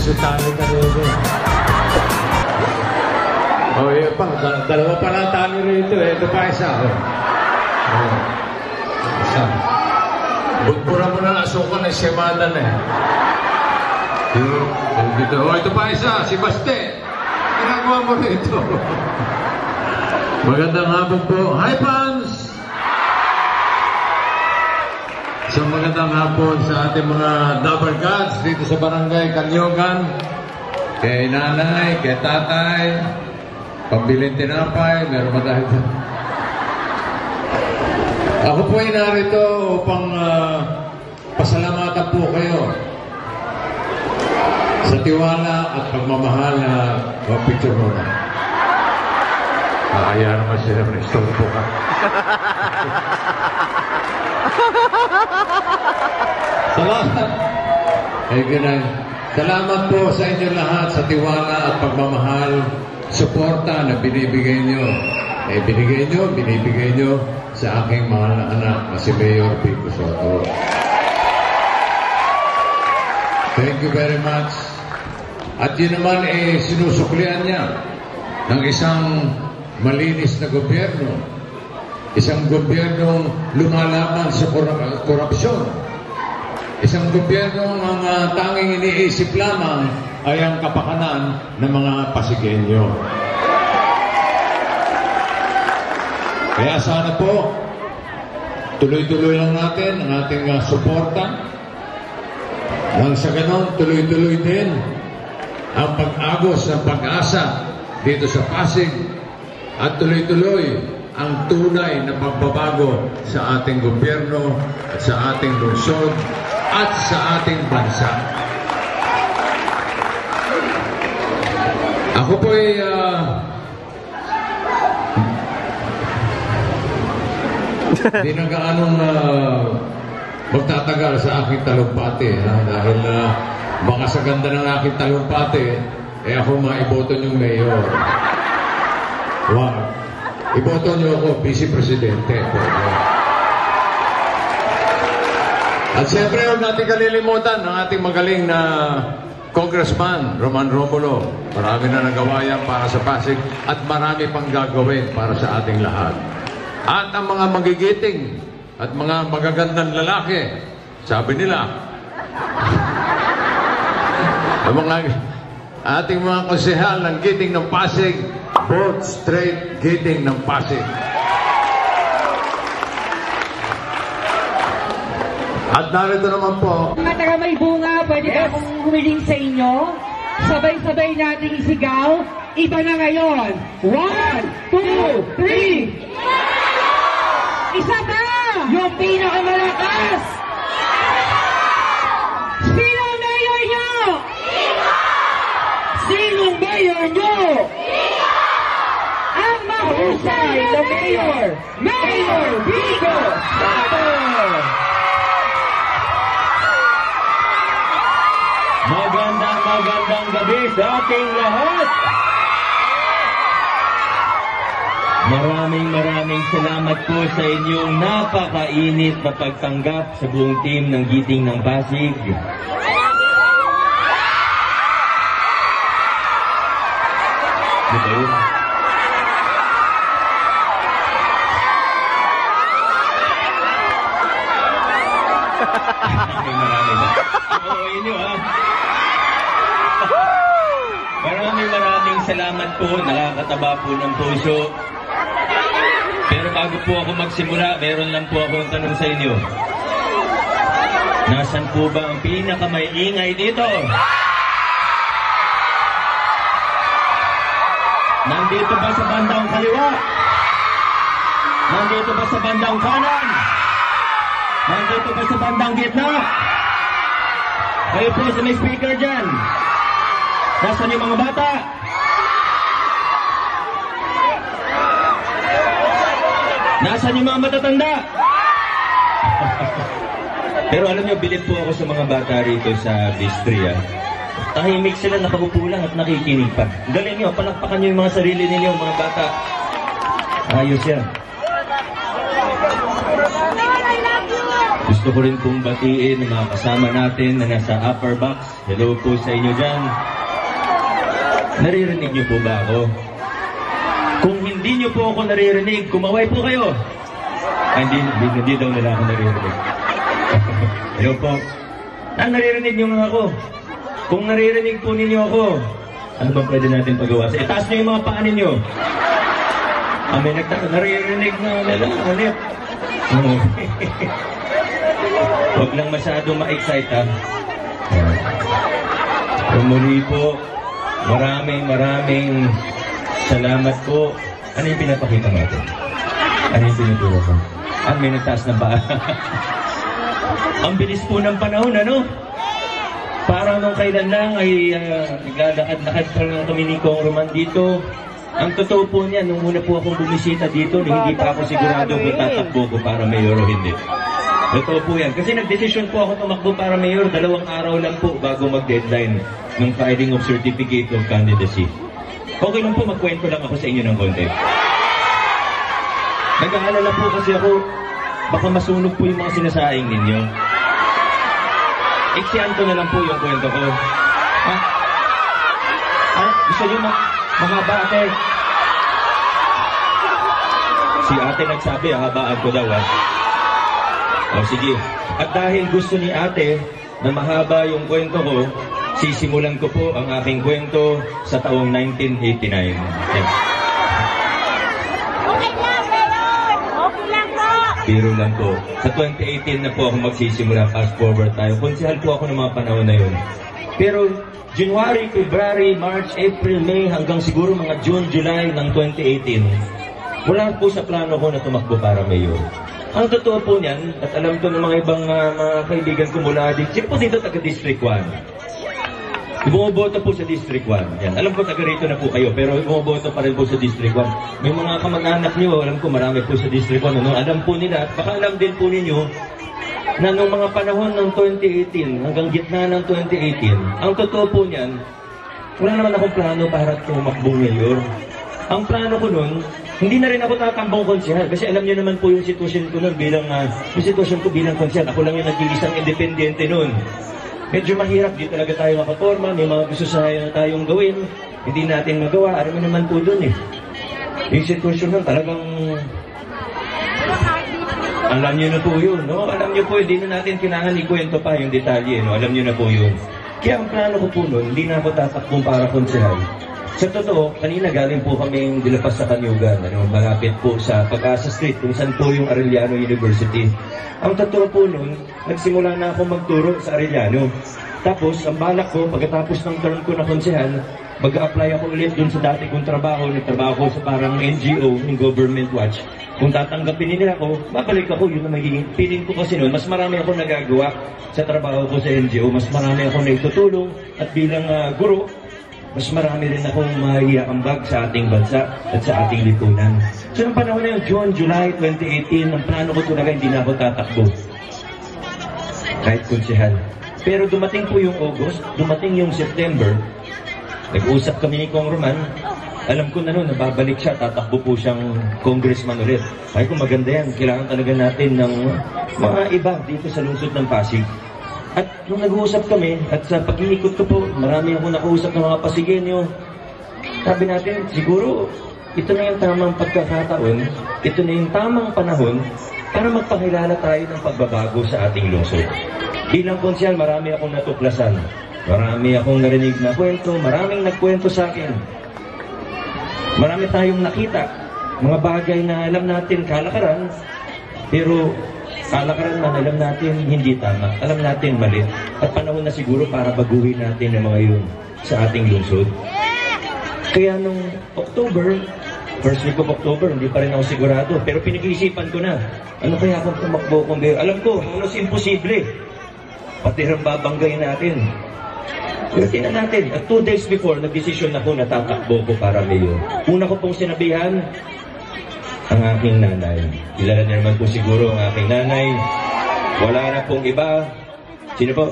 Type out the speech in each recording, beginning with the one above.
talo ka rito. Oh, yun pa. Dalawa pa lang talo rito. Ito pa isa. Isa. Budpura mo na asukan ng semadan eh. Dito. Oh, ito pa isa. Si Baste. Ginagawa mo rito. Magandang hapon po. Hi, fans! Isang magandang hapon sa ating mga Double Gods dito sa Barangay Kalyogan. Kay nanay, kay tatay, pambilin tinapay, meron ba dahil? Ako po ay narito upang pasalamatan po kayo sa tiwala at pagmamahal na picture mo na. Kaya naman sila na istorbo ka. Salamat. Ay, ganun. Salamat po sa inyo lahat sa tiwala at pagmamahal, suporta na binibigay nyo. Binibigay nyo sa aking mahal na anak na si Mayor Vico Soto. Thank you very much. At yun naman sinusuklian niya ng isang malinis na gobyerno. Isang gobyernong lumalaban sa korupsyon. Isang gobyernong ang tanging iniisip lamang ay ang kapakanan ng mga Pasigueño. Kaya sana po, tuloy-tuloy lang natin ang ating suporta. Nang sa ganon, tuloy-tuloy din ang pag-agos ng pag-asa dito sa Pasig at tuloy-tuloy ang tunay na pagbabago sa ating gobyerno at sa ating lungsod at sa ating bansa. Ako po ay hindi na gaanong magtatagal sa aking talumpati dahil baka sa ganda ng aking talumpati ako maiboto niyong mayor. Wow. Iboto niyo ako, Vice Presidente. At siyempre, huwag natin kalilimutan ang ating magaling na Congressman Roman Romulo. Marami na nagawa yan para sa Pasig at marami pang gagawin para sa ating lahat. At ang mga magigiting at mga magagandang lalaki, sabi nila, ang mga ating mga konsehal ng Giting ng Pasig, both straight Giting ng Pasig. At narito naman po, mga taga may bunga, pwede ba akong humiling sa inyo? Sabay-sabay nating isigaw. Iba na ngayon. 1, 2, 3. Isa pa! Yung pinakamalakas! Sino ang mayor nyo? Sinong mayor nyo? Ang mahusay na mayor! Mayor Vico Soto! Magandang gabi sa ating lahat! Maraming salamat po sa inyong napakainit na pagtanggap sa buong team ng Giting ng Pasig. Diba yun? Maraming salamat po, nakakataba po ng puso. Pero bago po ako magsimula, meron lang po akong tanong sa inyo. Nasaan po ba ang pinakamaingay dito? Nandito ba sa bandang kaliwa? Nandito ba sa bandang kanan? Nandito ba sa bandang gitna? Kayo po sa may speaker dyan. Nasaan yung mga bata? Nasaan yung mga matatanda? Pero alam nyo, bilib po ako sa mga bata rito sa Bistria. Tahimik sila, nakagupo lang at nakikinig pa. Galing nyo, palakpakan nyo yung mga sarili ninyo, mga bata. Ayos yan. Gusto ko rin pong batiin ng mga kasama natin na nasa upper box. Hello po sa inyo dyan. Naririnig niyo po ba ako? Kung hindi niyo po ako naririnig, kumaway po kayo. Hindi daw nila ako naririnig. Hello po. Naririnig niyo nga ako. Kung naririnig po ninyo ako, ano ba pwede natin pagawa? Itaas niyo yung mga paa ninyo. May naririnig na nila. Ulit. Huwag lang masyado ma-excite, ha? Muli po, maraming salamat po. Ano yung pinapakita natin? Ano yung tinuturo ko? May nagtaas ng paa. Ang bilis po ng panahon, ano? Parang nung kailan lang ay naglalakad-lakad pa lang kami ni Kong Roman dito. Ang totoo po niya, nung una po akong bumisita dito, hindi pa ako sigurado kung tatakbo ko para mayor o hindi. Totoo po yan. Kasi nagdesisyon po ako tumakbo para mayor 2 araw lang po bago mag-deadline ng filing of certificate of candidacy. Okay lang po, magkwento lang ako sa inyo ng konti. Nag-aalala po kasi ako, baka masunog po yung mga sinasaing ninyo. Iksiyan ko na lang po yung kwento ko. Gusto nyo mahaba, ate? Si ate nagsabi, habaan ko daw, ha? O sige. At dahil gusto ni ate na mahaba yung kwento ko, sisimulan ko po ang aking kwento sa taong 1989. Yes. Okay lang, okay lang po. Biro lang po. Sa 2018 na po ako magsisimula. Fast forward tayo. Konsehal po ako ng mga panahon na yun. Pero January, February, March, April, May, hanggang siguro mga June, July ng 2018, wala po sa plano ko na tumakbo para mayor. Ang totoo po niyan, at alam ko ng mga ibang mga kaibigan ko mula dito, sino po dito taga District 1? Bumuboto po sa District 1. Yan. Alam ko taga rito na po kayo, pero bumuboto pa rin po sa District 1. May mga kamag-anak niyo, alam ko marami po sa District 1. Ano? Alam po nila, at baka alam din po ninyo, na nung mga panahon ng 2018, hanggang gitna ng 2018, ang totoo po niyan, wala naman akong plano para tumakbong mayor. Ang plano ko nun, hindi na rin ako tatambong konsehal kasi alam niyo naman po yung sitwasyon ko nun bilang, yung sitwasyon ko bilang konsehal. Ako lang yung nag-iisang independente nun. Medyo mahirap, di talaga tayo makaporma, may mga gusto na tayong gawin, hindi natin magawa, alam mo naman po dun eh. Yung sitwasyon nun talagang, alam niyo na po yun, no? Alam niyo po, hindi na natin kailangan ikwento pa yung detalye, no? Alam niyo na po yun. Kaya ang plano ko po nun, hindi na ako tatakbong para konsehal. Sa totoo, kanina galing po kaming dilapas sa Kanyugan, malapit po sa Pag-asa Street, kung saan po yung Arellano University. Ang totoo po nun, nagsimula na ako magturo sa Arellano. Tapos, ang balak ko, pagkatapos ng term ko na konsehal, mag-a-apply ako ulit dun sa dati kong trabaho. Nagtrabaho ko sa parang NGO, yung Government Watch. Kung tatanggapin nila ako, babalik ako, yun na magiging feeling ko kasi nun. Mas marami ako nagagawa sa trabaho ko sa NGO, mas marami ako naitutulong, at bilang guro, mas marami rin akong maiambag sa ating bansa at sa ating lipunan. So, nung panahon na yung June, July 2018, ang plano ko talaga hindi na ako tatakbo. Kahit konsehal. Pero dumating po yung August, dumating yung September, nag-uusap kami ni Kong Roman, alam ko na noon, nababalik siya, tatakbo po siyang congressman ulit. Ay kung maganda yan, kailangan talaga natin ng mga iba dito sa lungsod ng Pasig. At nung nag-uusap kami, at sa pag-iikot ko po, marami akong nakausap ng mga Pasigenyo. Sabi natin, siguro, ito na yung tamang pagkakataon, ito na yung tamang panahon para magpakilala tayo ng pagbabago sa ating lungsod. Bilang konsyal, marami akong natuklasan. Marami akong narinig na kwento, maraming nagkwento sa akin. Marami tayong nakita, mga bagay na alam natin kalakaran, pero kalakaran man, alam natin hindi tama, alam natin mali, at panahon na siguro para baguhin natin ang mga yun sa ating lungsod. Kaya nung October, first week of October, hindi pa rin ako sigurado, pero pinag-iisipan ko na, ano kaya kung tumakbo kong mayor? Alam ko, halos imposible, pati rin babanggayin natin. Pero tingnan natin, at 2 days before, nag-desisyon ako na tatakbo ko para mayor. Una ko pong sinabihan, ang aking nanay. Kilala niya naman po siguro ang aking nanay. Wala na pong iba. Sino po?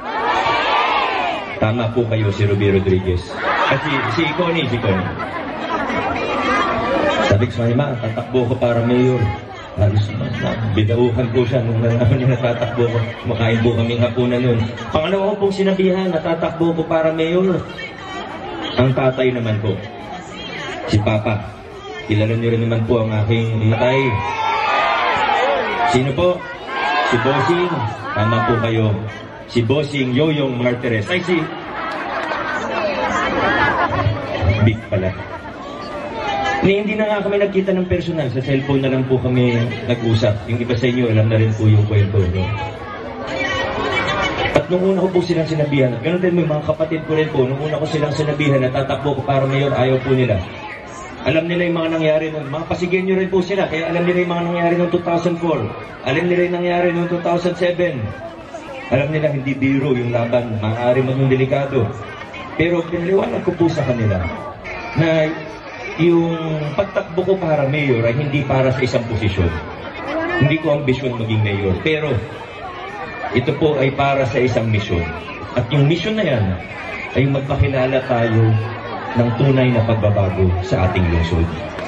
Tama po kayo, si Ruby Rodriguez. At si Connie. Sabi ko sa ma, tatakbo ko para mayor. Halos bidauhan po siya nung nalaman niya natatakbo ko. Makain po kaming hapunan yun. Pangalawa ko pong sinabihan, natatakbo ko para mayor. Ang tatay naman po, si Papa. Kilala niyo rin naman po ang aking tatay. Sino po? Si Bossing. Tama po kayo. Si Bossing Yoyong Martires. Ay, si Big pala. Hindi na nga kami nagkita ng personal. Sa cellphone na lang po kami nag-usap. Yung iba sa inyo, alam na rin po yung kwento. No? At nung una ko po silang sinabihan, ganoon din mo, mga kapatid ko rin po, nung una ko silang sinabihan, natatakbo ko para mayor, ayaw po nila. Alam nila yung mga nangyari nun. Mga Pasigenyo rin po sila, kaya alam nila yung mga nangyari noong 2004. Alam nila yung nangyari noong 2007. Alam nila hindi biro yung laban, maaari maging delikado. Pero pinaliwanag ko po sa kanila na yung pagtakbo ko para mayor ay hindi para sa isang posisyon. Hindi ko ambisyon maging mayor. Pero ito po ay para sa isang misyon. At yung misyon na yan ay magpakilala tayo ng tunay na pagbabago sa ating lungsod.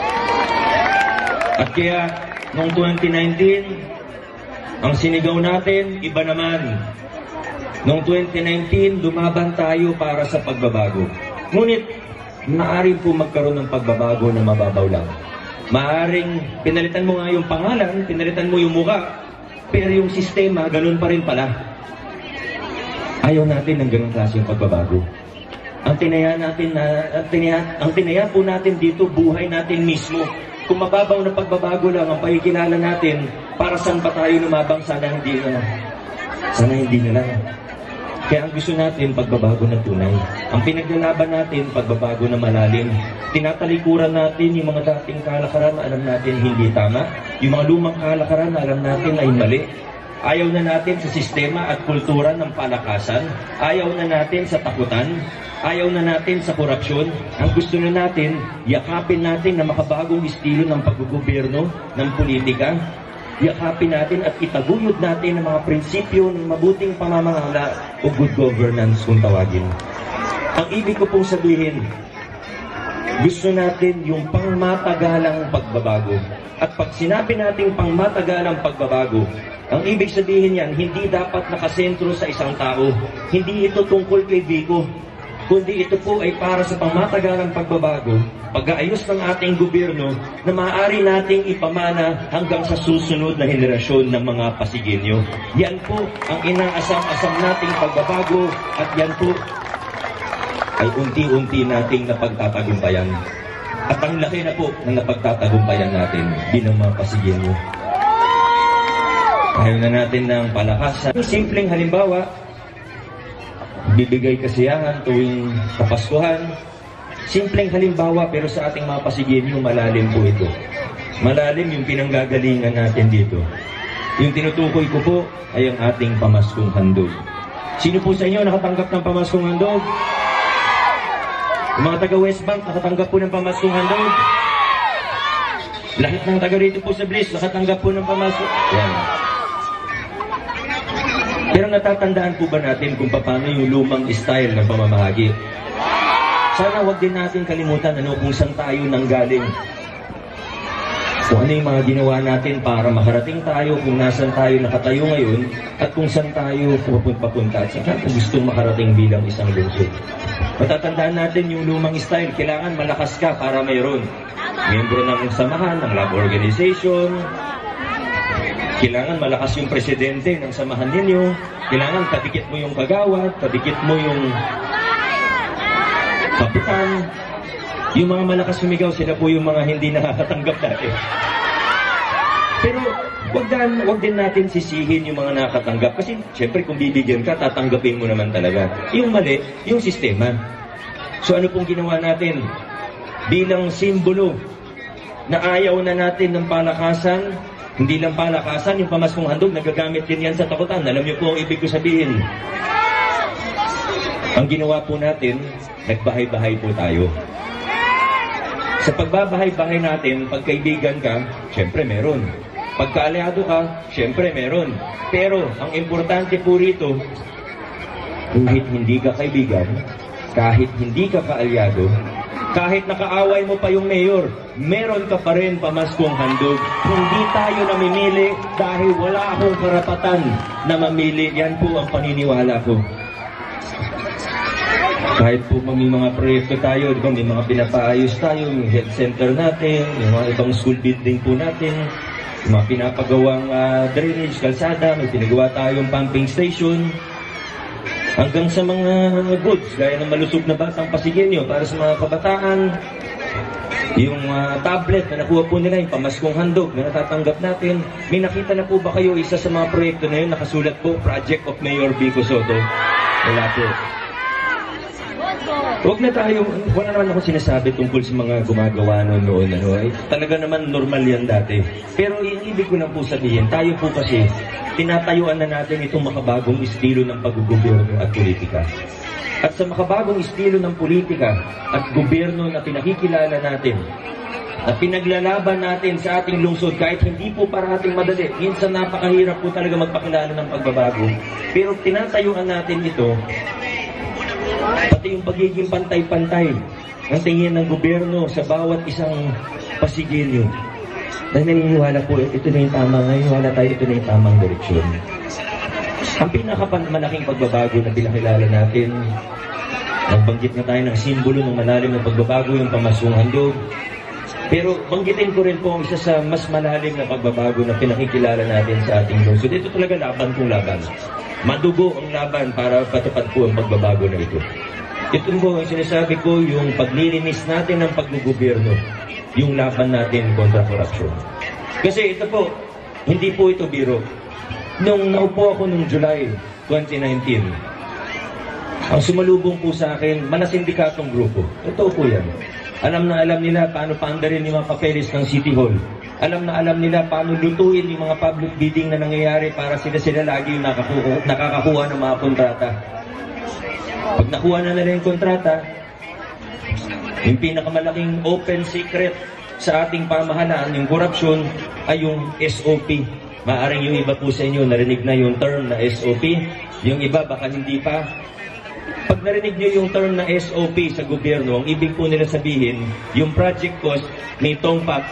At kaya, noong 2019, ang sinigaw natin, iba naman. Noong 2019, lumaban tayo para sa pagbabago. Ngunit, maaring po magkaroon ng pagbabago na mababaw lang. Maaring pinalitan mo nga yung pangalan, pinalitan mo yung mukha, pero yung sistema, ganun pa rin pala. Ayaw natin ng ganung klaseng pagbabago. Ang tinaya po natin dito, buhay natin mismo. Kung mababaw na pagbabago lang ang pakikilala natin, para saan pa tayo lumabang, sana hindi na lang. Kaya ang gusto natin, pagbabago na tunay. Ang pinaglalaban natin, pagbabago na malalim. Tinatalikuran natin yung mga dating kalakaran na alam natin hindi tama. Yung mga lumang kalakaran na alam natin ay mali. Ayaw na natin sa sistema at kultura ng palakasan. Ayaw na natin sa takutan. Ayaw na natin sa korupsyon. Ang gusto na natin, yakapin natin na makabagong estilo ng paggugobyerno, ng politika. Yakapin natin at itaguyod natin ang mga prinsipyo ng mabuting pamamahala o good governance kung tawagin. Ang ibig ko pong sabihin, gusto natin yung pangmatagalang pagbabago. At pag sinabi natin pangmatagalang pagbabago, ang ibig sabihin yan, hindi dapat nakasentro sa isang tao. Hindi ito tungkol kay Vico, kundi ito po ay para sa pangmatagalang pagbabago, pag-aayos ng ating gobyerno na maaari nating ipamana hanggang sa susunod na henerasyon ng mga Pasigenyo. Yan po ang inaasam-asam nating pagbabago at yan po ay unti-unti nating napagtatagumpayan. At ang laki na po ng napagtatagumpayan natin bilang mga Pasigenyo. Ayaw na natin ng palakasan. Simpleng halimbawa, bibigay kasiyahan tuwing Kapaskuhan. Simpleng halimbawa pero sa ating mga Pasigenyo, malalim po ito. Malalim yung pinanggagalingan natin dito. Yung tinutukoy ko po ay ang ating pamaskong handog. Sino po sa inyo nakatanggap ng pamaskong handog? Yung mga taga West Bank nakatanggap po ng pamaskong handog? Lahat ng taga rito po sa Bliss nakatanggap po ng pamaskong. Yan. Pero natatandaan po ba natin kung paano yung lumang style ng pamamahagi? Sana wag din natin kalimutan kung saan tayo nanggaling. Kung ano yung mga ginawa natin para makarating tayo, kung nasan tayo nakatayo ngayon, at kung saan tayo papunta at saan tayo gustong makarating bilang isang lungsod. Matatandaan natin yung lumang style, kailangan malakas ka para mayroon. Membro ng samahan, ng lab organization, kailangan malakas yung presidente ng samahan ninyo. Kailangan kadikit mo yung kagawad, kadikit mo yung kapitan. Yung mga malakas sumigaw, sila po yung mga hindi nakakatanggap dati. Pero wag din natin sisihin yung mga nakakatanggap. Kasi syempre kung bibigyan ka, tatanggapin mo naman talaga. Yung mali, yung sistema. So ano pong ginawa natin? Bilang simbolo na ayaw na natin ng palakasan. Hindi lang palakasan, yung pamaskong handog, nagagamit din yan sa takutan. Alam niyo po ang ibig ko sabihin. Ang ginawa po natin, nagbahay-bahay po tayo. Sa pagbabahay-bahay natin, pagkaibigan ka, syempre meron. Pagkaalyado ka, syempre meron. Pero, ang importante po rito, kahit hindi ka kaibigan, kahit hindi ka kaalyado, Kahit nakaaway mo pa yung mayor, meron ka pa rin pamaskong handog. Hindi tayo namimili dahil wala akong karapatan na mamili. Yan po ang paniniwala ko. Kahit po may mga proyekto tayo, di ba, may mga pinapaayos tayo, yung health center natin, yung mga ibang school building po natin, yung mga pinapagawang drainage, kalsada, may pinagawa tayong pumping station, hanggang sa mga goods, gaya ng malusog na batang Pasigenyo para sa mga kabataan, yung tablet na nakuha po nila, yung pamaskong handog na natatanggap natin. May nakita na po ba kayo isa sa mga proyekto na yun, nakasulat po, Project of Mayor Vico Soto? Wala po. Huwag na tayo, wala naman ako sinasabi tungkol sa mga gumagawa noon. Talaga naman normal yan dati. Pero yung ibig ko lang po sabihin, tayo po kasi, tinatayuan na natin itong makabagong estilo ng paggugobyerno at politika. At sa makabagong estilo ng politika at gobyerno na pinakikilala natin, na pinaglalaban natin sa ating lungsod, kahit hindi po parating madali, minsan napakahirap po talaga magpakilala ng pagbabago, pero tinatayuan natin ito, pati yung pagiging pantay-pantay ang tingin ng gobyerno sa bawat isang Pasigenyo. Dahil naniniwala po, ito na yung tama, naniniwala tayo, ito na yung tamang direksyon. Ang pinakamalaking pagbabago na pinakilala natin, nagbanggit na tayo ng simbolo ng malalim na pagbabago, yung pamaskong handog. Pero banggitin ko rin po ang isa sa mas malalim na pagbabago na pinakikilala natin sa ating lungsod. Ito talaga laban kong laban. Madugo ang laban para patupad po ang pagbabago na ito. Ito po ang sinasabi ko, yung paglilinis natin ng paggugobyerno, yung laban natin kontra korupsyon. Kasi ito po, hindi po ito biro. Nung naupo ako nung July 2019, ang sumalubong po sa akin, manasindikatong grupo. Ito po yan. Alam na alam nila paano paandarin yung mga papeles ng City Hall. Alam na alam nila paano lutuin yung mga public bidding na nangyayari para sila lagi yung nakakakuha ng mga kontrata. Pag nakuha na nila yung kontrata, yung pinakamalaking open secret sa ating pamahalaan, yung korupsyon, ay yung SOP. Maaring yung iba po sa inyo narinig na yung term na SOP, yung iba baka hindi pa. Pag narinig nyo yung term na SOP sa gobyerno, ang ibig po nila sabihin, yung project cost may tongpats,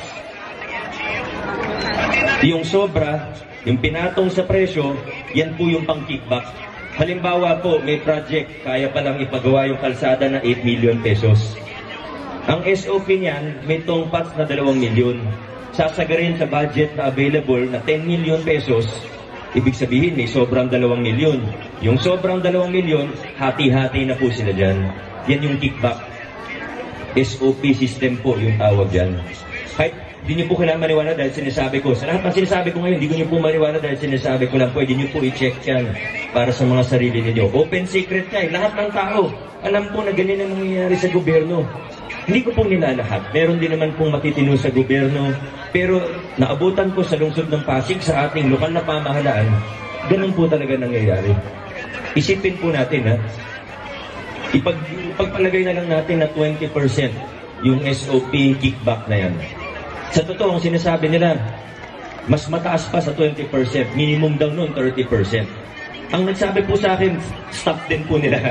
yung sobra, yung pinatong sa presyo, yan po yung pang-kickback. Halimbawa po, may project, kaya palang ipagawa yung kalsada na 8 million pesos. Ang SOP niyan, may tongpats na 2 milyon. Sasagarin sa budget na available na 10 million pesos, ibig sabihin may sobrang 2 milyon. Yung sobrang 2 milyon, hati-hati na po sila dyan. Yan yung kickback. SOP system po yung tawag dyan. Kahit di niyo po kailangan maniwala dahil sinasabi ko. Sa lahat ng sinasabi ko ngayon, di ko niyo po maniwala dahil sinasabi ko lang. Pwede niyo po i-check yan para sa mga sarili niyo. Open secret ka eh. Lahat ng tao, alam po na ganyan ang nangyayari sa gobyerno. Hindi ko pong nilalahat. Meron din naman pong matitino sa gobyerno. Pero naabutan ko sa lungsod ng Pasig, sa ating lokal na pamahalaan, ganun po talaga nangyayari. Isipin po natin, ha? Ipagpalagay na lang natin na 20% yung SOP kickback na yan. Sa totoo, ang sinasabi nila, mas mataas pa sa 20%. Minimum daw nun, 30%. Ang nagsabi po sa akin, stop din po nila.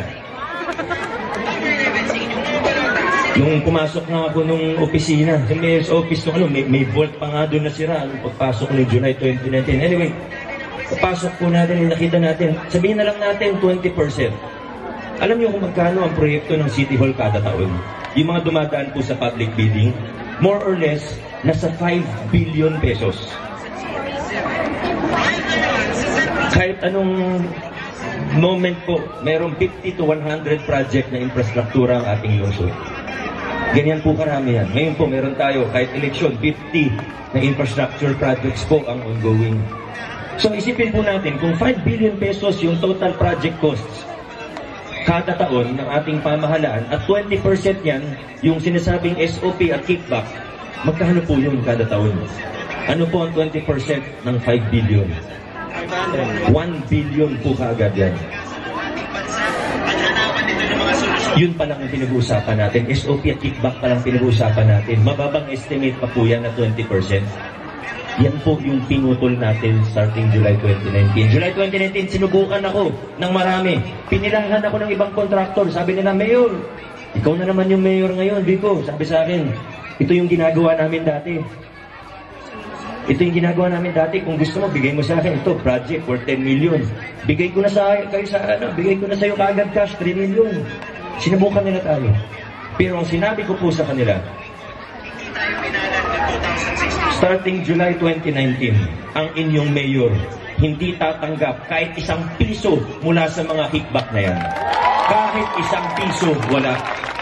Nung pumasok na ako nung opisina, sa mayor's office, may vault pa nga doon na sira. Pagpasok ng July 2019. Anyway, papasok po natin, nakita natin, sabihin na lang natin 20%. Alam niyo kung magkano ang proyekto ng City Hall kada taon? Yung mga dumadaan po sa public bidding, more or less, nasa 5 billion pesos. Kahit anong moment po, mayroong 50 to 100 project na infrastruktura ang ating lungsod. Ganyan po karami yan. Ngayon po, meron tayo, kahit eleksyon, 50 na infrastructure projects po ang ongoing. So isipin po natin, kung 5 billion pesos yung total project costs kada taon ng ating pamahalaan at 20% yan yung sinasabing SOP at kickback, magkano po yun kada taon? Ano po ang 20% ng 5 billion? 1 billion po kaagad yan. Yun pa lang ang pinag-uusapan natin. SOP at kickback pa lang pinag-uusapan natin. Mababang estimate pa po yan na 20%. Yan po yung pinutol natin starting July 2019. July 2019, sinubukan ako ng marami. Pinilahan ako ng ibang kontraktor. Sabi nila, Mayor, Ikaw na naman yung mayor ngayon, Vico. Sabi sa akin, ito yung ginagawa namin dati. Ito yung ginagawa namin dati. Kung gusto mo, bigay mo sa akin ito, project for 10 million. Bigay ko na sa kayo sa bigay ko na sa iyo kaagad cash, 3 million. Sinubukan nila tayo. Pero ang sinabi ko po sa kanila, starting July 2019, ang inyong mayor hindi tatanggap kahit isang piso mula sa mga kickback na yan. Kahit isang piso, wala.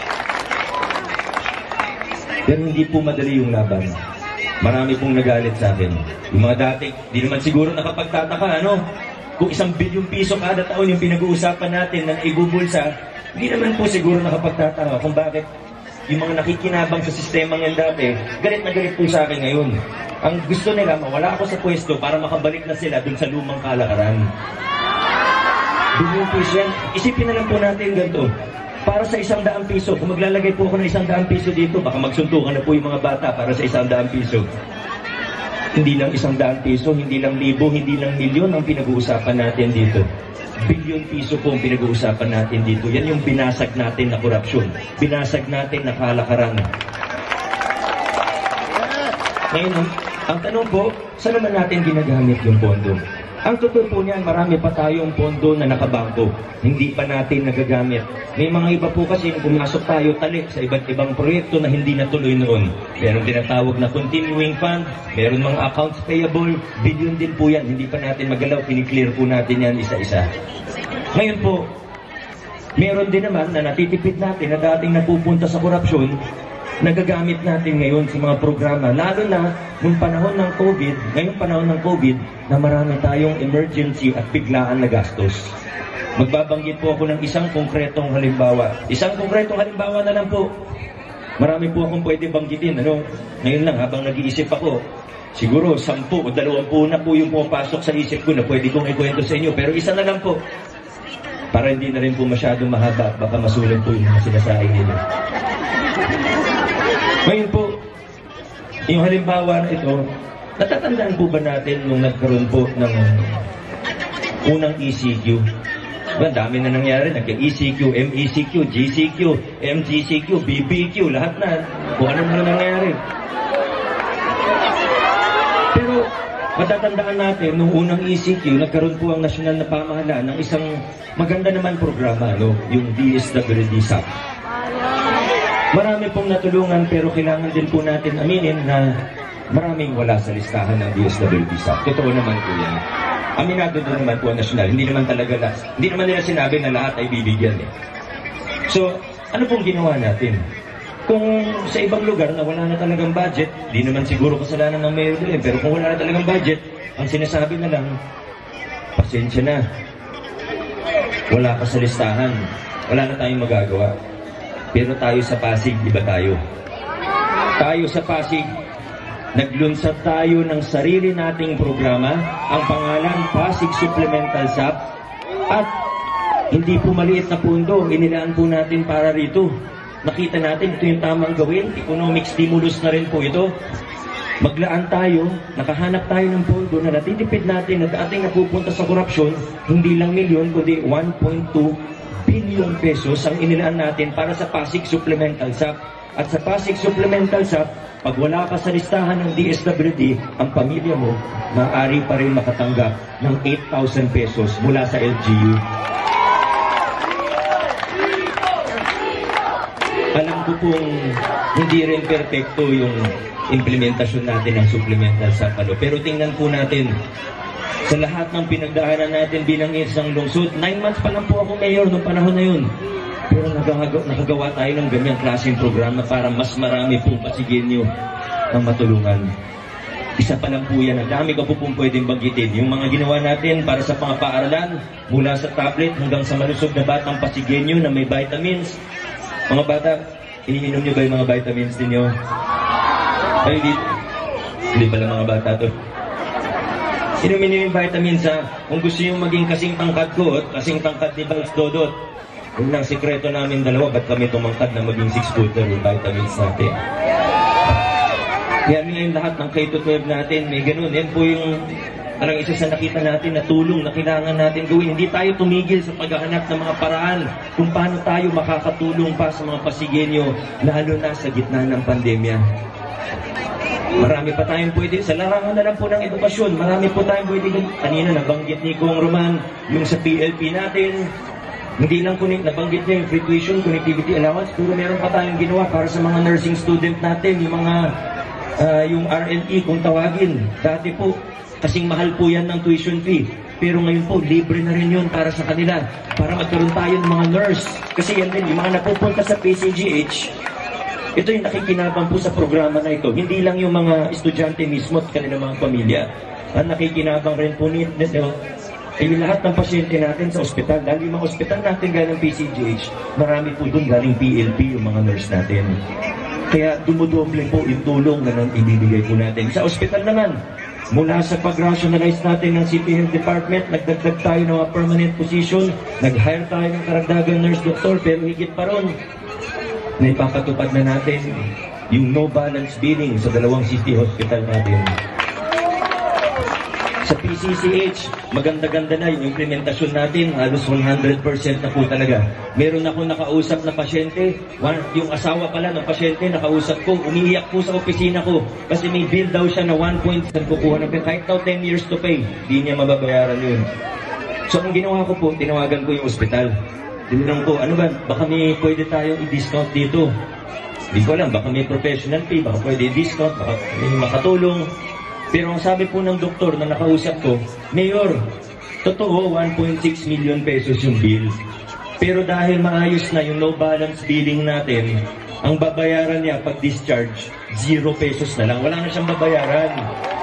Pero hindi po madali yung laban. Marami pong nagalit sa akin. Yung mga dati, di naman siguro nakapagtataka, ano? Kung 1 bilyong piso kada taon yung pinag-uusapan natin ng ibubulsa, hindi naman po siguro nakapagtataka kung bakit yung mga nakikinabang sa sistema ngayon dati, galit na galit po sa akin ngayon. Ang gusto nila, mawala ako sa pwesto para makabalik na sila dun sa lumang kalakaran. Bilyong piso yan. Isipin na lang po natin ganito. Para sa 100 piso, kung maglalagay po ako ng 100 piso dito, baka magsuntukan na po yung mga bata para sa 100 piso. Hindi lang 100 piso, hindi lang libo, hindi lang milyon ang pinag-uusapan natin dito. Bilyon piso po ang pinag-uusapan natin dito. Yan yung binasag natin na korupsyon. Binasag natin na kalakaran. Ngayon, ang tanong po, saan naman natin ginagamit yung pondo? Ang totoo po niyan, marami pa tayong pondo na nakabangko. Hindi pa natin nagagamit. May mga iba po kasi pumasok tayo talik sa iba't ibang proyekto na hindi natuloy noon. Meron tinatawag na continuing fund, meron mga accounts payable, billion din po yan. Hindi pa natin magalaw, piniklear po natin yan isa-isa. Ngayon po, meron din naman na natitipid natin na dating napupunta sa korupsyon, nagagamit natin ngayon sa mga programa, lalo na nung panahon ng COVID, ngayong panahon ng COVID, na marami tayong emergency at biglaan na gastos. Magbabanggit po ako ng isang konkretong halimbawa. Isang konkretong halimbawa na lang po. Marami po akong pwede banggitin. Ano? Ngayon lang, habang nag-iisip ako, siguro 10 o 20 na po yung pumapasok sa isip ko na pwede kong ikwento sa inyo. Pero isa na lang po. Para hindi na rin po masyadong mahaba, baka masulat po yung mga sinasaing nila. Ngayon po, yung halimbawa na ito, natatandaan po ba natin nung nagkaroon po ng unang ECQ? Ang dami na nangyari, nagka-ECQ, MECQ, GCQ, MGCQ, BBQ, lahat na. Kung ano na nangyari. Pero matatandaan natin, nung unang ECQ, nagkaroon po ang nasyonal na pamahalaan ng isang maganda naman programa, no? Yung DSWD SAP. Marami pong natulungan pero kailangan din po natin aminin na maraming wala sa listahan ng DSWD SAP. Totoo naman po yan. Aminado din naman po ang nasyonal. Hindi naman nila sinabi na lahat ay bibigyan eh. So, ano pong ginawa natin? Kung sa ibang lugar na wala na talagang budget, di naman siguro kasalanan ng mayor din. Pero kung wala na talagang budget, ang sinasabi na lang, pasensya na. Wala ka sa listahan. Wala na tayong magagawa. Pero tayo sa Pasig, di ba tayo? Tayo sa Pasig, naglunsad tayo ng sarili nating programa, ang pangalan Pasig Supplemental SAP, at hindi po maliit na pundo, inilaan po natin para rito. Nakita natin ito yung tamang gawin, economic stimulus na rin po ito. Maglaan tayo, nakahanap tayo ng pondo na natitipid natin na dating napupunta sa korupsyon, hindi lang milyon, kundi 1.2 billion pesos ang inilaan natin para sa Pasig Supplemental SAP. At sa Pasig Supplemental SAP, pag wala ka sa listahan ng DSWD, ang pamilya mo maaari pa rin makatanggap ng 8,000 pesos mula sa LGU. Alam ko pong hindi rin perfecto yung implementasyon natin ng Supplemental SAP. Pero tingnan po natin, sa lahat ng pinagdaanan natin bilang isang lungsod, 9 months pa lang po ako mayor noong panahon na yun. Pero nakagawa tayo ng ganyang klaseng programa para mas marami pong Pasigenyo ang matulungan. Isa pa lang po yan. Ang dami ko po pong pwedeng banggitin. Yung mga ginawa natin para sa mga paaralan, mula sa tablet hanggang sa malusog na batang Pasigenyo na may vitamins. Mga bata, iniinom nyo ba yung mga vitamins ninyo? Ay, hindi pala mga bata to. Inumin nyo yung vitamins ha. Kung gusto nyo maging kasing tangkad ko at kasing tangkad ni Balz Dodot, yun lang sikreto namin dalawa, ba't kami tumangkad na maging 6-footer yung vitamins natin. Kaya ngayon lahat ng K-12 natin, may ganun. Yan po yung Parang isa sa nakita natin na tulong na kailangan natin gawin. Hindi tayo tumigil sa paghahanap ng mga paraan kung paano tayo makakatulong pa sa mga Pasigueño, lalo na sa gitna ng pandemya. Marami pa tayong pwede, sa larangan na lang po ng edukasyon, marami po tayong pwede. Kanina nabanggit ni Kong Roman, yung sa PLP natin, hindi lang nabanggit niya yung free tuition, connectivity allowance, pero meron pa tayong ginawa para sa mga nursing student natin, yung mga, yung RLE kung tawagin. Dati po, kasing mahal po yan ng tuition fee. Pero ngayon po, libre na rin yun para sa kanila. Para magkaroon tayo ng mga nurse. Kasi yan din, yung mga napupunta sa PCGH, ito yung nakikinabang po sa programa na ito. Hindi lang yung mga estudyante mismo at kanilang mga pamilya. Ang nakikinabang rin po nito, yung lahat ng pasyente natin sa ospital, dahil yung mga ospital natin galing PCGH, marami po doon galing PLP yung mga nurse natin. Kaya dumudoble po yung tulong na ibibigay po natin. Sa ospital naman, mula sa pag-rationalize natin ng City Health Department, nagdagdag tayo ng mga permanent position, nag-hire tayo ng karagdagang nurse doctor, pero higit pa ron, naipapatupad na natin yung no balance billing sa 2 city hospital natin. Sa PCCH, maganda-ganda na yung implementasyon natin, halos 100% na po talaga. Meron ako nakausap na pasyente, yung asawa pala ng pasyente, nakausap ko, umiiyak po sa opisina ko kasi may bill daw siya na 1.7 kukuha ng kahit daw 10 years to pay, di niya mababayaran yun. So ang ginawa ko po, tinawagan ko yung ospital. Tinanong ko, ano ba, baka may pwede tayong i-discount dito. Hindi ko alam, baka may professional fee, baka pwede i-discount, baka may makatulong. Pero ang sabi po ng doktor na nakausap ko, Mayor, totoo 1.6 million pesos yung bill. Pero dahil maayos na yung no balance billing natin, ang babayaran niya pag discharge, 0 pesos na lang. Wala na siyang babayaran.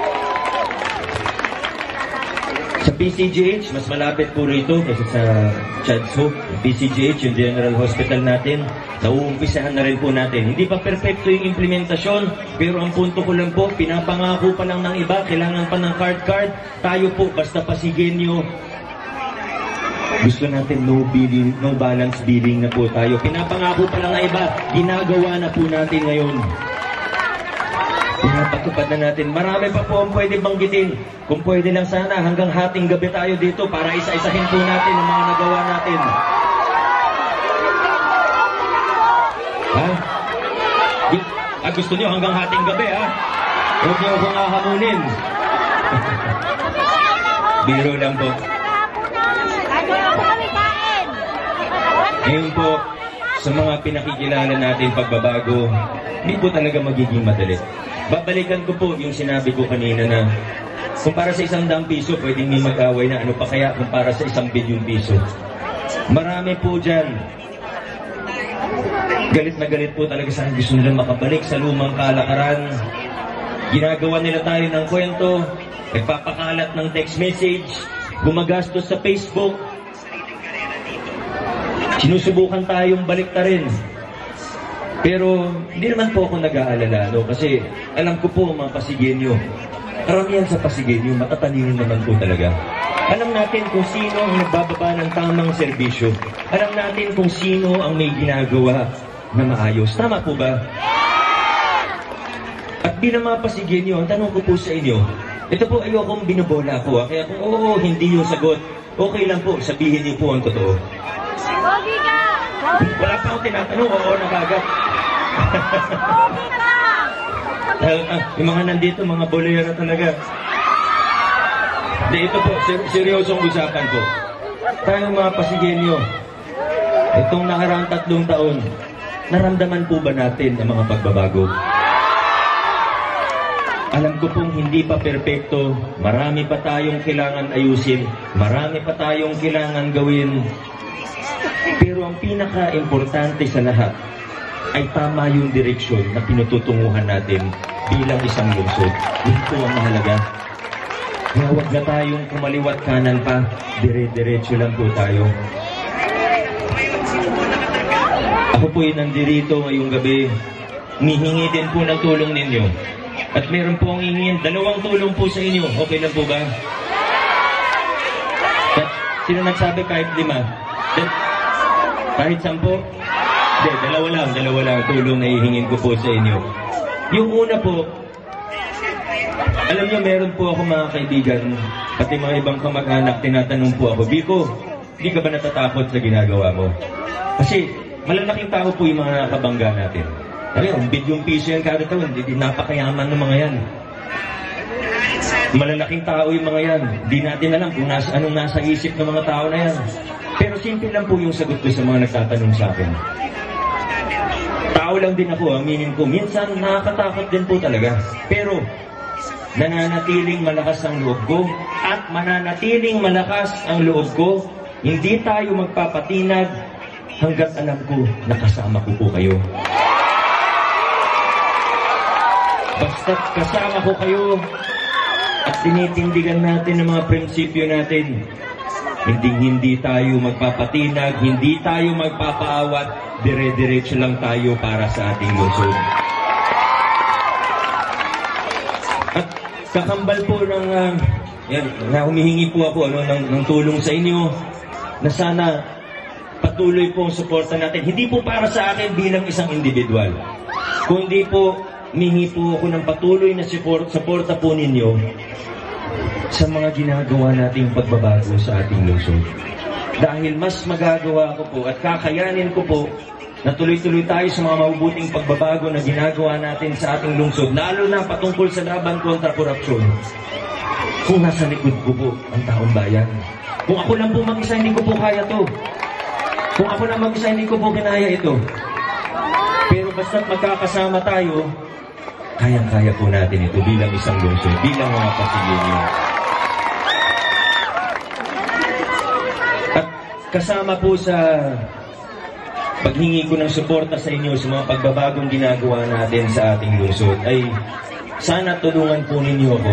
Sa PCGH, mas malapit po rito kasi sa Chadso. PCGH, yung General Hospital natin, nauumpisahan na rin po natin. Hindi pa perfecto yung implementasyon, pero ang punto ko lang po, pinapangako pa lang ng iba, kailangan pa ng card. Tayo po, basta Pasigueño, gusto natin no balance billing na po tayo. Pinapangako pa lang ng iba, ginagawa na po natin ngayon. Pinapatupad na natin. Marami pa po ang pwede banggitin. Kung pwede lang sana, hanggang hating gabi tayo dito para isa-isahin po natin ang mga nagawa natin. Ha? Gusto niyo hanggang hating gabi, ha? Huwag niyo akong hahamunin. Biro lang po. Ngayon po, sa mga pinakikilala natin pagbabago, hindi po talaga magiging madali. Babalikan ko po yung sinabi ko kanina na kung para sa 100 piso, pwedeng may mag-away na ano pa kaya kung para sa 1 bilyong piso. Marami po dyan. Galit na galit po talaga sa gusto nila makabalik sa lumang kalakaran. Ginagawa nila tayo ng kwento, nagpapakalat ng text message, gumagastos sa Facebook. Sinusubukan tayong baliktarin. Pero hindi naman po ako nag-aalala, no? Kasi alam ko po mga Pasigueño, karamihan sa Pasigueño, matatalino naman po talaga. Alam natin kung sino ang nagbababa ng tamang serbisyo. Alam natin kung sino ang may ginagawa na maayos. Tama po ba? At bilang mga Pasigueño, ang tanong ko po sa inyo, ito po ayokong binubola ko. Kaya kung oo, hindi yung sagot, okay lang po, sabihin niyo po ang totoo. Wala pa akong tinatanong, oo, nagagat. Yung mga nandito, mga bolero talaga. Hindi, ito po, seryosong usapan po. Tayong mga Pasigueño, itong nakaraang 3 taon, naramdaman po ba natin ang mga pagbabago? Alam ko pong hindi pa perpekto, marami pa tayong kailangan ayusin, marami pa tayong kailangan gawin. Pero ang pinaka-importante sa lahat ay tama yung direksyon na pinututunguhan natin bilang isang lungsod. Yun po ang mahalaga. Kaya huwag na tayong kumaliwat kanan pa, dire-diretso lang po tayo. Ako po yung nandirito ngayong gabi, humihingi din po ng tulong ninyo. At meron po ang hihingin, 2 tulong po sa inyo. Okay lang po ba? Sino nagsabi kahit 5? Kahit 10? Hindi, 2 lang tulong na hihingin ko po sa inyo. Yung una po, Alam niyo, meron po ako mga kaibigan, pati mga ibang kamag-anak, tinatanong po ako, Biko, hindi ka ba natatakot sa ginagawa mo? Kasi malalaking tao po yung mga kabangga natin. Yung bidyong piso yan kada taon, hindi napakayaman ng mga yan. Malalaking tao yung mga yan. Di natin alam kung anong nasa isip ng mga tao na yan. Pero simple lang po yung sagot ko sa mga nagtatanong sa akin. Tao lang din ako, aminin ko. Minsan nakakatakot din po talaga. Pero nananatiling malakas ang loob ko at mananatiling malakas ang loob ko. Hindi tayo magpapatinag hanggat alam ko na kasama ko po kayo. Basta't kasama ko kayo at tinitindigan natin ang mga prinsipyo natin. Hindi tayo magpapatinag, hindi tayo magpapaawat, dire-diretso lang tayo para sa ating lungsod. At kakambal po ng na humihingi po ako ng tulong sa inyo na sana patuloy po ang suporta natin. Hindi po para sa akin bilang isang individual, kundi po humihingi po ako ng patuloy na suporta po ninyo sa mga ginagawa nating pagbabago sa ating lungsod. Dahil mas magagawa ko po at kakayanin ko po na tuloy-tuloy tayo sa mga mabubuting pagbabago na ginagawa natin sa ating lungsod, lalo na patungkol sa laban kontra korupsyon, kung nasa likod ko po ang taong bayan. Kung ako lang po mag-isa, hindi ko po kaya to. Kung ako lang mag-isa, hindi ko po kinaya ito. Pero basta't magkakasama tayo, kayang-kaya po natin ito bilang isang lungsod, bilang mga pasigilyo. At kasama po sa paghingi ko ng suporta sa inyo sa mga pagbabagong ginagawa natin sa ating lungsod, ay sana tulungan po ninyo ako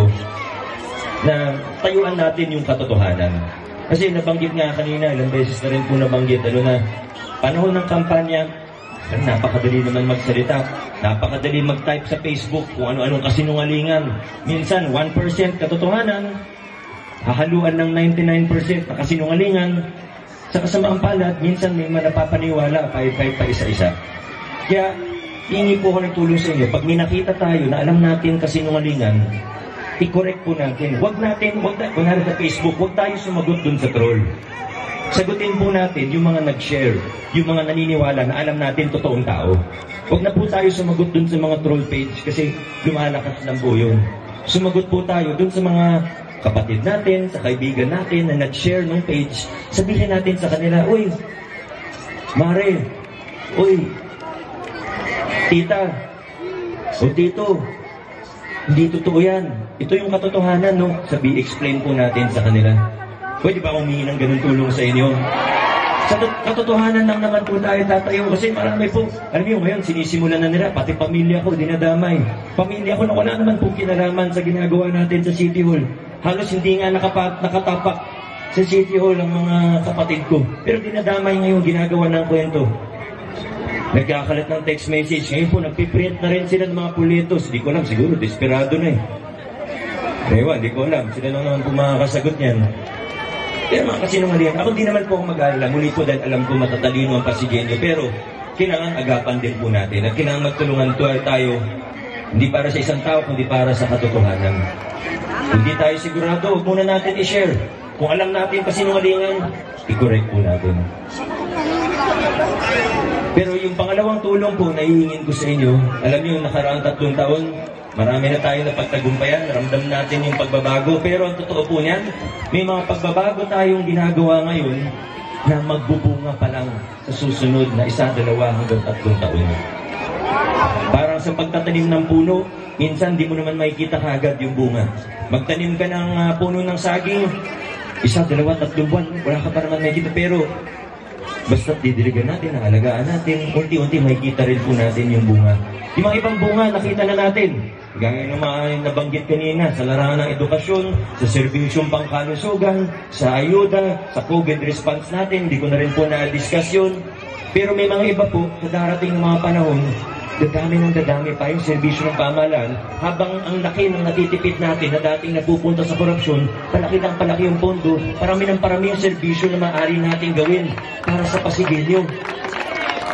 na tayuan natin yung katotohanan. Kasi nabanggit nga kanina, ilang beses na rin po nabanggit, na panahon ng kampanya, napakadali naman magsalita, napakadali mag-type sa Facebook kung ano-anong kasinungalingan. Minsan 1% katotohanan, hahaluan ng 99% na kasinungalingan. Sa kasamaang palad, minsan may napapaniwala pa isa-isa. Kaya hingi po ako ng tulong sa inyo. Pag may nakita tayo na alam natin kasinungalingan, i-correct po natin. Huwag na sa Facebook, huwag tayo sumagot dun sa troll. Sagutin po natin yung mga nag-share, yung mga naniniwala na alam natin totoong tao. Huwag na po tayo sumagot dun sa mga troll page kasi lumalakas lang po yun. Sumagot po tayo dun sa mga kapatid natin, sa kaibigan natin na nag-share ng page. Sabihin natin sa kanila, uy, Mare, uy, tita, o tito, hindi totoo yan. Ito yung katotohanan, no? Explain po natin sa kanila. Pwede ba humingi ng ganun tulong sa inyo? Sa katotohanan lang naman po tayo tatayo kasi marami po. Alam niyo, ngayon sinisimulan na nila, pati pamilya ko, dinadamay. Pamilya ko na wala naman po kinalaman sa ginagawa natin sa City Hall. Halos hindi nga nakatapak sa City Hall ang mga kapatid ko. Pero dinadamay ngayon, ginagawa ng kwento. Nagkakalat ng text message. Ngayon po, nagpiprint na rin sila ng mga pulitos. Di ko alam, siguro, desperado na eh. Ewan, di ko alam. Sila lang naman po makakasagot niyan. Pero mga kasinungalingan, ako di naman po ako mag-alala. Muli po dahil alam ko matatalino ang Pasigueño. Pero kailangan agapan din po natin. At kailangan magtulungan tayo. Hindi para sa isang tao, kundi para sa katotohanan. Hindi tayo sigurado, huwag muna natin i-share. Kung alam natin kasinungalingan, i-correct po natin. Pero yung pangalawang tulong po na hihingin ko sa inyo, alam niyo, nakaraang 3 taon, marami na tayo na pagtagumpayan, ramdam natin yung pagbabago. Pero ang totoo po niyan, may mga pagbabago tayong ginagawa ngayon na magbubunga pa lang sa susunod na 1, 2 hanggang 3 taon. Parang sa pagtatanim ng puno, minsan di mo naman makikita kaagad yung bunga. Magtanim ka ng puno ng saging, 1, 2, 3 buwan, wala ka pa naman makikita. Pero basta't didiligan natin, alagaan natin, unti-unti makikita rin po natin yung bunga. Yung mga ibang bunga, nakita na natin. Gaya ng mga nabanggit kanina, sa larangan ng edukasyon, sa serbisyong pangkalusugan, sa ayuda, sa COVID response natin, hindi ko na rin po na-discuss yun. Pero may mga iba po, sa darating ng mga panahon, dadami pa yung serbisyo ng pamahalaan, habang ang laki ng natitipid natin na dating napupunta sa korupsyon, palaki yung pondo, parami yung serbisyo na maaari natin gawin para sa Pasigueño.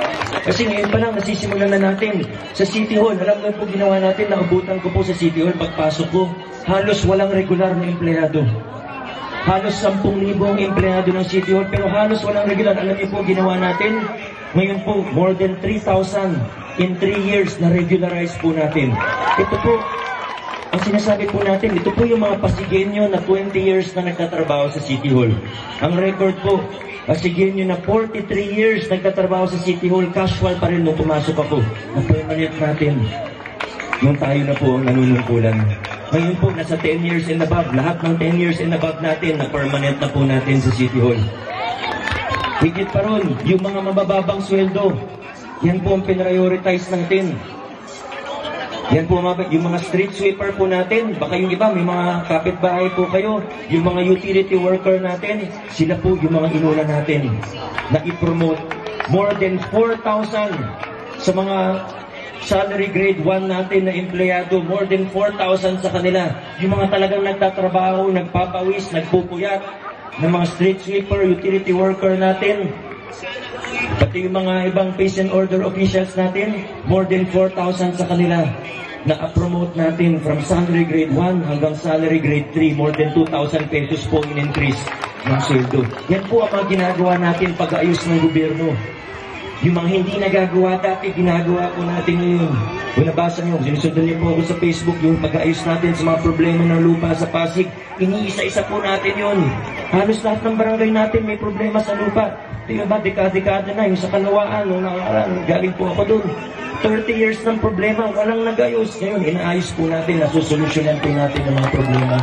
Kasi ngayon pa lang, nasisimulan na natin. Sa City Hall, alam mo po ginawa natin, naabutan ko po sa City Hall pagpasok ko, halos walang regular na empleyado. Halos 10,000 ang empleyado ng City Hall, pero halos walang regular. Alam niyo po ginawa natin, ngayon po, more than 3,000 in 3 years na regularize po natin. Ito po, ang sinasabi po natin, ito po yung mga Pasigueño na 20 years na nagtatrabaho sa City Hall. Ang record po, Pasigueño na 43 years nagtatrabaho sa City Hall, casual pa rin nung pumasok ako. Na-permanent natin nung tayo na po ang nanunungkulan. Ngayon po, nasa 10 years and above, lahat ng 10 years and above natin, na-permanent na po natin sa City Hall. Higit pa ron, yung mga mabababang sweldo, yan po ang pinrioritize natin. Yan po yung mga street sweeper po natin. Baka yung iba, may mga kapitbahay po kayo. Yung mga utility worker natin, sila po yung mga inuna natin na i-promote. More than 4,000 sa mga salary grade 1 natin na empleyado. More than 4,000 sa kanila. Yung mga talagang nagtatrabaho, nagpapawis, nagpupuyat ng mga street sweeper, utility worker natin. Pati yung mga ibang peace and order officials natin, more than 4,000 sa kanila na-promote natin from salary grade 1 hanggang salary grade 3, more than 2,000 pesos po in-increase ng sweldo. Yan po ang mga ginagawa natin pag-ayos ng gobyerno. Yung mga hindi nagagawa dati, ginagawa po natin ngayon. Kung nabasa nyo, sinusundan niyo po ako sa Facebook, yung pag-ayos natin sa mga problema ng lupa sa Pasig, iniisa-isa po natin yun. Halos lahat ng barangay natin may problema sa lupa. Tingnan ba, dekada-dekada na, yung sa Kalawaan, nung nakaraan, galing po ako dun. 30 years ng problema, walang nag-ayos. Ngayon, inaayos po natin, nasusolusyonan po natin ang mga problema.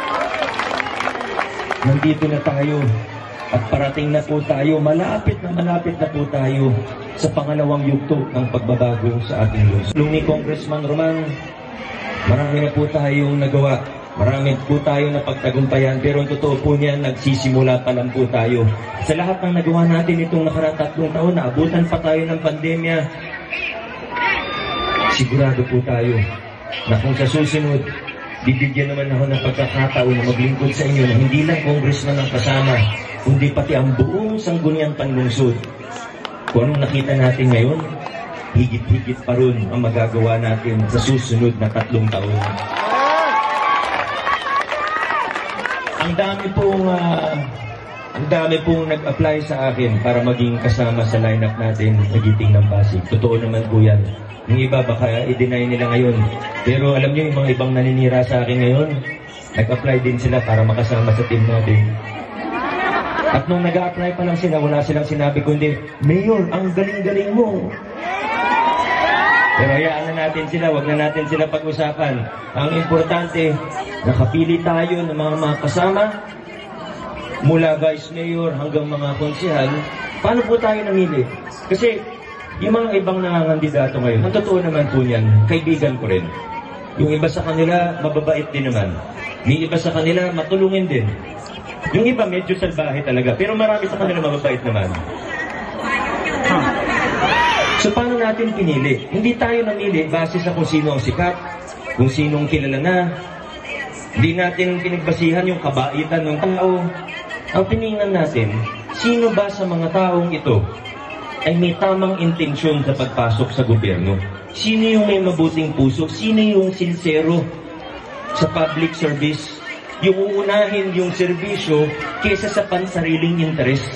Nandito na tayo at parating na po tayo, malapit na po tayo sa pangalawang yugto ng pagbabago sa ating lungsod. Nung ni Congressman Roman, marami na po tayong nagawa. Marami po tayo na pagtagumpayan, pero ang totoo po niyan, nagsisimula pa lang po tayo. Sa lahat ng nagawa natin itong nakaraang 3 taon, naabutan pa tayo ng pandemya. Sigurado po tayo na kung sa susunod, bibigyan naman ako ng pagkakataon na maglingkod sa inyo na hindi lang congressman ang kasama, kundi pati ang buong sangguniang panlungsod. Kung anong nakita natin ngayon, higit-higit pa rin ang magagawa natin sa susunod na 3 taon. Ang dami pong nag-apply sa akin para maging kasama sa lineup natin sa Giting ng Pasig. Totoo naman po yan. Yung iba baka i-deny nila ngayon. Pero alam niyo yung mga ibang naninira sa akin ngayon, nag-apply din sila para makasama sa team natin. At nung nag-apply pa lang sila, wala silang sinabi kundi, Mayor, ang galing-galing mo. Pero hayaan na natin sila, wag na natin sila pag-usapan. Ang importante, nakapili tayo ng mga kasama, mula Vice Mayor hanggang mga konsehal. Paano po tayo namili? Kasi yung mga ibang nangangandidato ngayon, ang totoo naman po niyan, kaibigan ko rin. Yung iba sa kanila, mababait din naman. Yung iba sa kanila, matulungin din. Yung iba, medyo salbahe talaga. Pero marami sa kanila, mababait naman. So, paano natin pinili? Hindi tayo namili base sa kung sino ang sikat, kung sino ang kilala na. Hindi natin pinagbasihan yung kabaitan ng tao. Ang tinignan natin, sino ba sa mga taong ito ay may tamang intensyon sa pagpasok sa gobyerno? Sino yung may mabuting puso? Sino yung sincero sa public service? Yung uunahin yung serbisyo kaysa sa pansariling interes.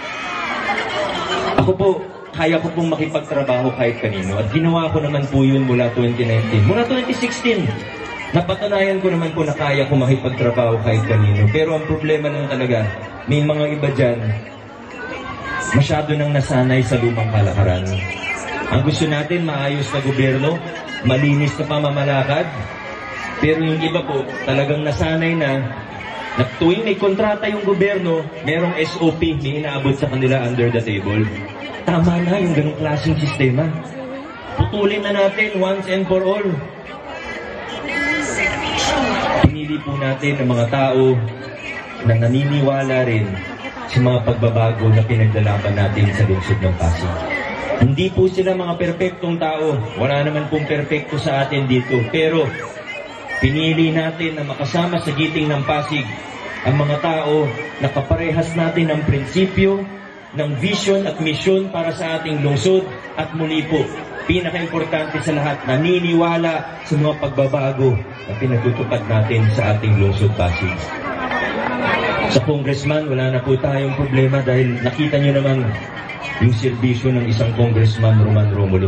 Ako po, kaya ko pong makipagtrabaho kahit kanino. At ginawa ko naman po yun mula 2019. Mula 2016, napatunayan ko naman po na kaya ko makipagtrabaho kahit kanino. Pero ang problema naman talaga, may mga iba dyan, masyado nang nasanay sa lumang kalakaran. Ang gusto natin, maayos na gobyerno, malinis na pamamalakad. Pero yung iba po, talagang nasanay na tuwing may kontrata yung gobyerno, merong SOP, may inaabot sa kanila under the table. Tama na yung ganong klaseng sistema. Putulin na natin once and for all. Pinili po natin ang mga tao na naniniwala rin sa mga pagbabago na pinaglalaban natin sa lungsod ng Pasig. Hindi po sila mga perpektong tao. Wala naman pong perpekto sa atin dito. Pero pinili natin na makasama sa Giting ng Pasig ang mga tao na kaparehas natin ng prinsipyo, ng vision at mission para sa ating lungsod at muli po, pinaka-importante sa lahat, naniniwala sa mga pagbabago na pinatutupad natin sa ating lungsod Pasig. Sa congressman, wala na po tayong problema dahil nakita nyo naman yung serbisyo ng isang congressman, Roman Romulo.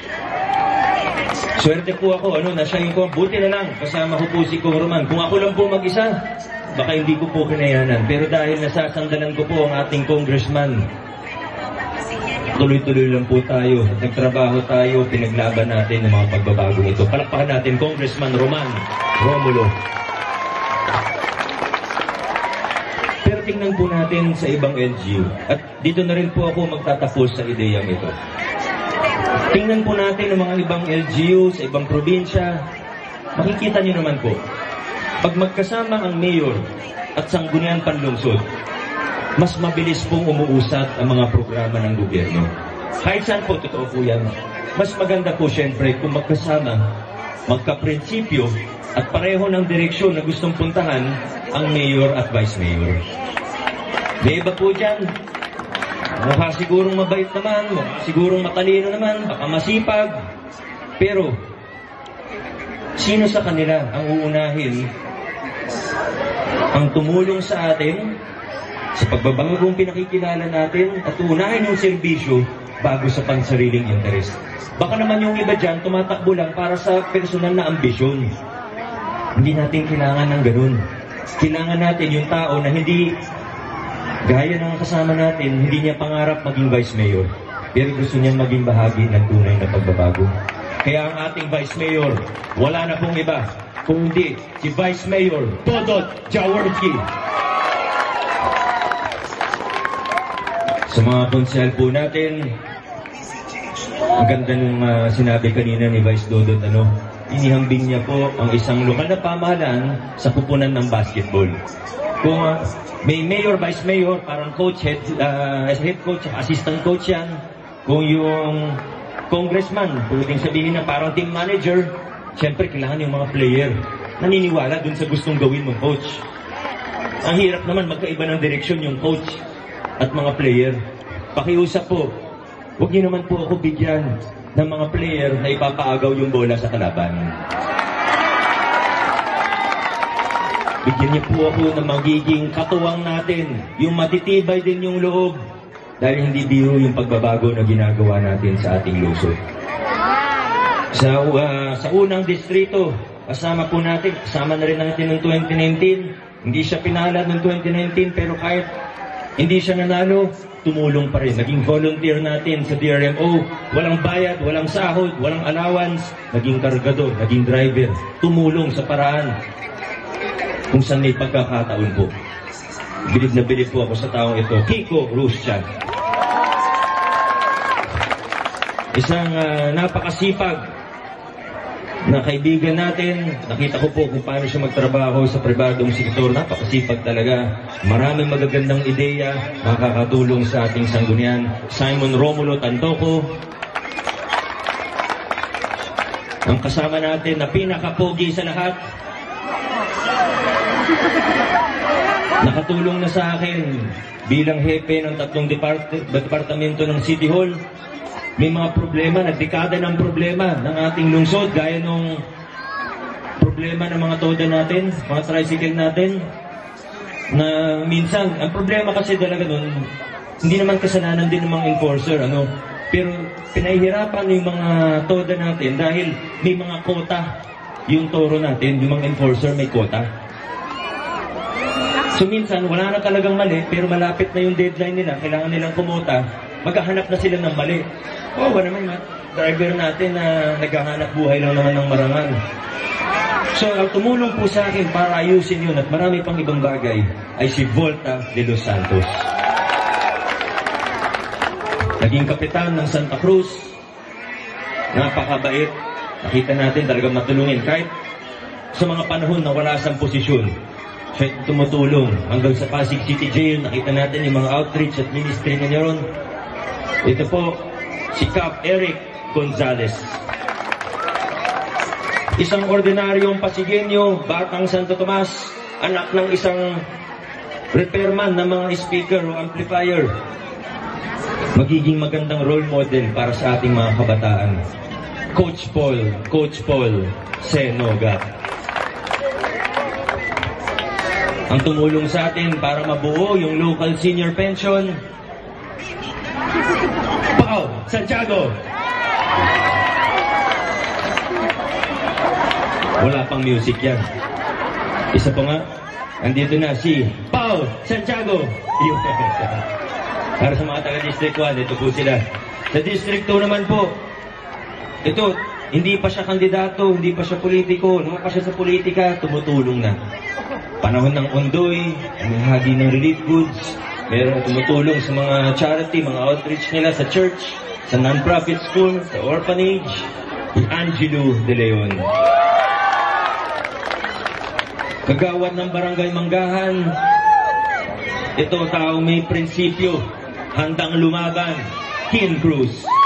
Swerte po ako, nasyahin ko, buti na lang, kasama ko po si Kong Roman. Kung ako lang po mag-isa, baka hindi ko po kinayanan. Pero dahil nasasandalan ko po ang ating congressman, tuloy-tuloy lang po tayo. Nagtrabaho tayo, pinaglaban natin ang mga pagbabago nito. Palakpakan natin, Congressman Roman Romulo. Pero tingnan po natin sa ibang LGU. At dito na rin po ako magtatapos sa ideyang ito. Tingnan po natin ang mga ibang LGU sa ibang probinsya. Makikita niyo naman po, pag magkasama ang mayor at sangguniang panlungsod, mas mabilis pong umuusad ang mga programa ng gobyerno. Kahit saan po, totoo po yan. Mas maganda po siyempre kung magkasama, magkaprinsipyo at pareho ng direksyon na gustong puntahan ang mayor at vice mayor. May iba po dyan, mukha sigurong mabait naman, mukha sigurong matalino naman, baka masipag, pero sino sa kanila ang uunahin ang tumulong sa atin sa pagbabagong pinakikilala natin at unahin yung serbisyo bago sa pansariling interes? Baka naman yung iba dyan tumatakbo lang para sa personal na ambisyon. Hindi natin kailangan ng ganun. Kailangan natin yung tao na hindi gaya ng kasama natin, hindi niya pangarap maging vice mayor, pero gusto niya maging bahagi ng tunay na pagbabago. Kaya ang ating vice mayor, wala na pong iba, kundi si Vice Mayor Dodot Jaworski. Sa mga konsehal po natin, ang ganda nung sinabi kanina ni Vice Dodot, inihambing niya po ang isang lokal na pamahalaan sa pupunan ng basketball. Kung may mayor, vice mayor, parang coach, head coach, assistant coach yan. Kung yung congressman, pwedeng sabihin na parang team manager, siyempre kailangan yung mga player naniniwala dun sa gustong gawin mong coach. Ang hirap naman magkaiba ng direksyon yung coach at mga player. Pakiusap po, huwag niyo naman po ako bigyan ng mga player na ipapaagaw yung bola sa kalaban. Bigyan niyo po ako ng magiging katuwang natin, yung matitibay din yung loob, dahil hindi biro yung pagbabago na ginagawa natin sa ating lungsod. Sa unang distrito, kasama po natin, kasama na rin natin noong 2019. Hindi siya pinalad noong 2019, pero kahit hindi siya nanalo, tumulong pa rin. Naging volunteer natin sa DRMO. Walang bayad, walang sahod, walang allowance. Naging kargador, naging driver. Tumulong sa paraan kung saan may pagkakataon po. Bilib na bilib po ako sa taong ito. Kiko Rusian. Isang napakasipag na kaibigan natin. Nakita ko po kung paano siya magtrabaho sa pribadong sektor. Napakasipag talaga. Maraming magagandang ideya makakatulong sa ating sanggunian. Simon Romulo Tantoco. Ang kasama natin na pinakapogi sa lahat. Nakatulong na sa akin bilang hepe ng 3 departamento ng City Hall. May mga problema, nagdekada ng problema ng ating lungsod, gaya nung problema ng mga toda natin, mga tricycle natin, na minsan, ang problema kasi talaga nun, hindi naman kasalanan din ng mga enforcer, pero pinahihirapan yung mga toda natin dahil may mga kota yung toro natin, yung mga enforcer may kota. So minsan, wala na talagang mali, pero malapit na yung deadline nila, kailangan nilang kumota, maghahanap na sila ng mali. Wala naman, driver natin na naghahanap buhay lang naman ng marangal. So, ang tumulong po sa akin para ayusin yun at marami pang ibang bagay ay si Volta de los Santos. Naging kapitan ng Santa Cruz, napakabait. Nakita natin talagang matulungin kahit sa mga panahon na wala siyang posisyon. Siya tumutulong hanggang sa Pasig City Jail. Nakita natin yung mga outreach at ministry niya ron. Ito po, si Cap Eric Gonzalez. Isang ordinaryong Pasigueño, batang Santo Tomas, anak ng isang repairman ng mga speaker o amplifier. magiging magandang role model para sa ating mga kabataan. Coach Paul Senogat. Ang tumulong sa atin para mabuo yung local senior pension, Pao Santiago. Wala pang music yan. Isa pa nga, andito na si Pao Santiago. Para sa mga taga-District 1, ito po sila. Sa District 2 naman po, ito, hindi pa siya kandidato, hindi pa siya politiko. Nung pa siya sa politika, tumutulong na. Panahon ng Ondoy, umihagi ng relief goods, meron tumutulong sa mga charity, mga outreach nila sa church, sa non-profit school, sa orphanage, Angelo De Leon. Kagawad ng Barangay Manggahan, ito tao may prinsipyo, handang lumaban, Kin Cruz.